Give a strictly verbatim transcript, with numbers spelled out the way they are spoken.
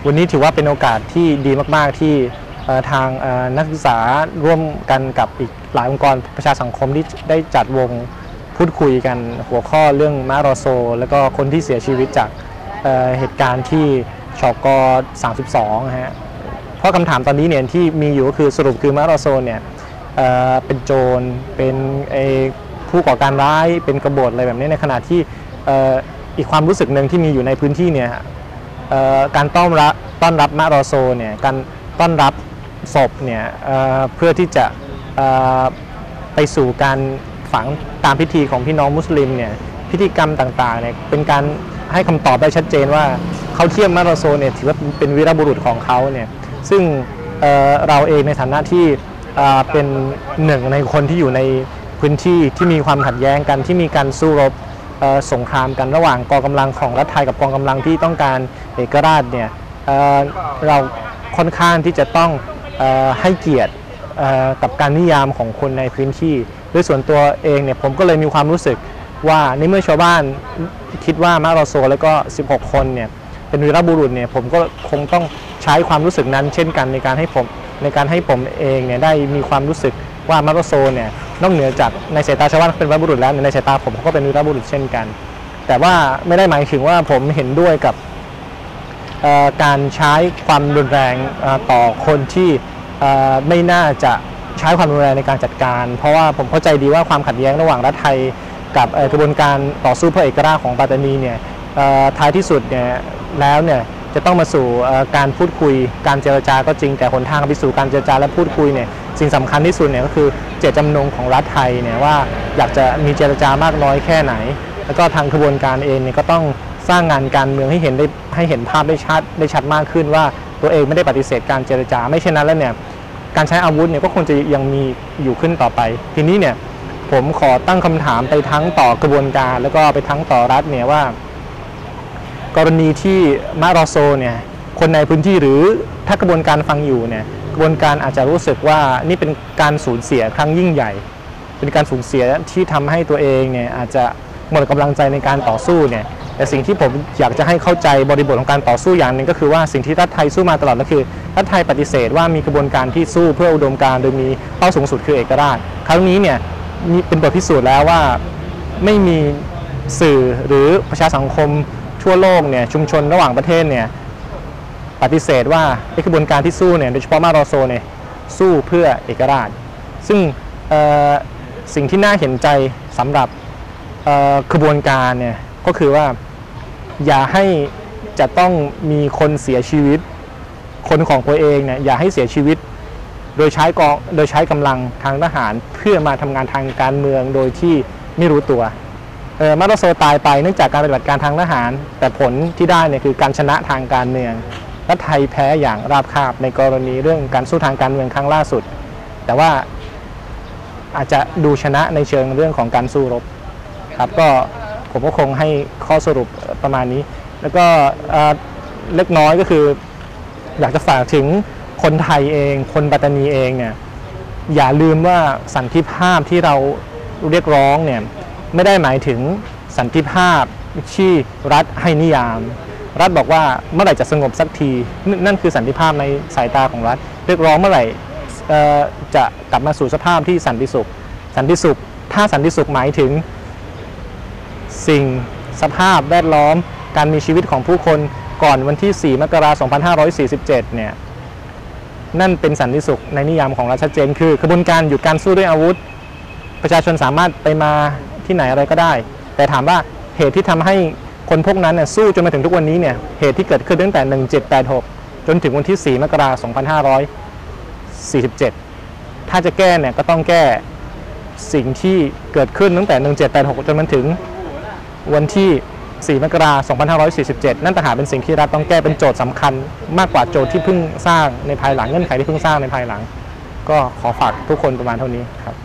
วันนี้ถือว่าเป็นโอกาสที่ดีมากๆที่ทางนักศึกษาร่วมกันกับอีกหลายองค์กรประชาสังคมที่ได้จัดวงพูดคุยกันหัวข้อเรื่องมะรอโซแล้วก็คนที่เสียชีวิตจากเเหตุการณ์ที่ชกสามสิบสองฮะเพราะคำถามตอนนี้เนี่ยที่มีอยู่ก็คือสรุปคือมะรอโซเนี่ยเเป็นโจรเป็นผู้ก่อการร้ายเป็นกบฏอะไรแบบนี้ในขณะที่อีกความรู้สึกหนึ่งที่มีอยู่ในพื้นที่เนี่ยการต้อนรับต้อนรับมะรอโซเนี่ยการต้อนรับศพเนี่ย เ, เพื่อที่จะไปสู่การฝังตามพิธีของพี่น้องมุสลิมเนี่ยพิธีกรรมต่างๆเนี่ยเป็นการให้คำตอบได้ชัดเจนว่าเขาเทียบมะรอโซเนี่ยถือว่าเป็นวีรบุรุษของเขาเนี่ยซึ่ง เ, เราเองในฐานะที่เป็นหนึ่งในคนที่อยู่ในพื้นที่ที่มีความขัดแย้งกันที่มีการสู้รบสงครามกันระหว่างกองกำลังของรัฐไทยกับกองกำลังที่ต้องการเอกราชเนี่ย เ, เราค่อนข้างที่จะต้องให้เกียรติกับการนิยามของคนในพื้นที่โดยส่วนตัวเองเนี่ยผมก็เลยมีความรู้สึกว่าในเมื่อชาวบ้านคิดว่ามะรอโซแล้วก็สิบหกคนเนี่ยเป็นวีรบุรุษเนี่ยผมก็คงต้องใช้ความรู้สึกนั้นเช่นกันในการให้ผมในการให้ผมเองเนี่ยได้มีความรู้สึกว่ามะรอโซเนี่ยนอกเหนือจากในสายตาชาวบ้านเป็นวีรบุรุษแล้วในสายตาผมก็เป็นวีรบุรุษเช่นกันแต่ว่าไม่ได้หมายถึงว่าผมเห็นด้วยกับการใช้ความรุนแรงต่อคนที่ไม่น่าจะใช้ความรุนแรงในการจัดการเพราะว่าผมเข้าใจดีว่าความขัดแย้งระหว่างรัฐไทยกับกระบวนการต่อสู้เพื่อเอกราชของปัตตานีเนี่ยท้ายที่สุดเนี่ยแล้วเนี่ยจะต้องมาสู่การพูดคุยการเจรจาก็จริงแต่หนทางไปสู่การเจรจาและพูดคุยเนี่ยสิ่งสำคัญที่สุดเนี่ยก็คือเจตจำนงของรัฐไทยเนี่ยว่าอยากจะมีเจรจามากน้อยแค่ไหนแล้วก็ทางกระบวนการเองเนี่ยก็ต้องสร้างงานการเมืองให้เห็นได้ให้เห็นภาพได้ชัดได้ชัดมากขึ้นว่าตัวเองไม่ได้ปฏิเสธการเจรจาไม่เช่นนั้นแล้วเนี่ยการใช้อาวุธเนี่ยก็คงจะยังมีอยู่ขึ้นต่อไปทีนี้เนี่ยผมขอตั้งคำถามไปทั้งต่อกระบวนการแล้วก็ไปทั้งต่อรัฐเนี่ยว่ากรณีที่มะรอโซเนี่ยคนในพื้นที่หรือถ้ากระบวนการฟังอยู่เนี่ยกระบวนการอาจจะรู้สึกว่านี่เป็นการสูญเสียครั้งยิ่งใหญ่เป็นการสูญเสียที่ทำให้ตัวเองเนี่ยอาจจะหมดกำลังใจในการต่อสู้เนี่ยแต่สิ่งที่ผมอยากจะให้เข้าใจบริบทของการต่อสู้อย่างหนึ่งก็คือว่าสิ่งที่รัฐไทยสู้มาตลอดก็คือรัฐไทยปฏิเสธว่ามีกระบวนการที่สู้เพื่ออุดมการณ์โดยมีเป้าสูงสุดคือเอกราชครั้งนี้เนี่ยเป็นบทพิสูจน์แล้วว่าไม่มีสื่อหรือประชาสังคมทั่วโลกเนี่ยชุมชนระหว่างประเทศเนี่ยปฏิเสธว่ากระบวนการที่สู้เนี่ยโดยเฉพาะมะรอโซเนี่ยสู้เพื่อเอกราชซึ่งสิ่งที่น่าเห็นใจสำหรับกระบวนการเนี่ยก็คือว่าอย่าให้จะต้องมีคนเสียชีวิตคนของตัวเองเนี่ยอย่าให้เสียชีวิตโดยใช้กองโดยใช้กำลังทางทหารเพื่อมาทำงานทางการเมืองโดยที่ไม่รู้ตัวเออมะรอโซตายไปเนื่องจากการปฏิบัติการทางทหารแต่ผลที่ได้เนี่ยคือการชนะทางการเมืองและไทยแพ้อย่างราบคาบในกรณีเรื่องการสู้ทางการเมืองครั้งล่าสุดแต่ว่าอาจจะดูชนะในเชิงเรื่องของการสู้รบครับก็ผมก็คงให้ข้อสรุปประมาณนี้แล้วก็เล็กน้อยก็คืออยากจะฝากถึงคนไทยเองคนปัตตานีเองเนี่ยอย่าลืมว่าสันติภาพที่เราเรียกร้องเนี่ยไม่ได้หมายถึงสันติภาพที่รัฐให้นิยามรัฐบอกว่าเมื่อไหร่จะสงบสักทีนั่นคือสันติภาพในสายตาของรัฐเรียกร้องเมื่อไหร่จะกลับมาสู่สภาพที่สันติสุขสันติสุขถ้าสันติสุขหมายถึงสิ่งสภาพแวดล้อมการมีชีวิตของผู้คนก่อนวันที่สี่มกราคมสองพันห้าร้อยสี่สิบเจ็ดเนี่ยนั่นเป็นสันติสุขในนิยามของรัฐชัดเจนคือกระบวนการหยุดการสู้ด้วยอาวุธประชาชนสามารถไปมาที่ไหนอะไรก็ได้แต่ถามว่าเหตุที่ทำให้คนพวกนั้นเนี่ยสู้จนมาถึงทุกวันนี้เนี่ยเหตุที่เกิดขึ้นตั้งแต่หนึ่งเจ็ดแปดหกจนถึงวันที่สี่มกราคมสองพันห้าร้อยสี่สิบเจ็ดถ้าจะแก้เนี่ยก็ต้องแก้สิ่งที่เกิดขึ้นตั้งแต่หนึ่งเจ็ดแปดหกจนมาถึงวันที่สี่มกราคมสองพันห้าร้อยสี่สิบเจ็ดนั่นต่างหากเป็นสิ่งที่รัฐต้องแก้เป็นโจทย์สำคัญมากกว่าโจทย์ที่เพิ่งสร้างในภายหลังเงื่อนไขที่เพิ่งสร้างในภายหลังก็ขอฝากทุกคนประมาณเท่านี้ครับ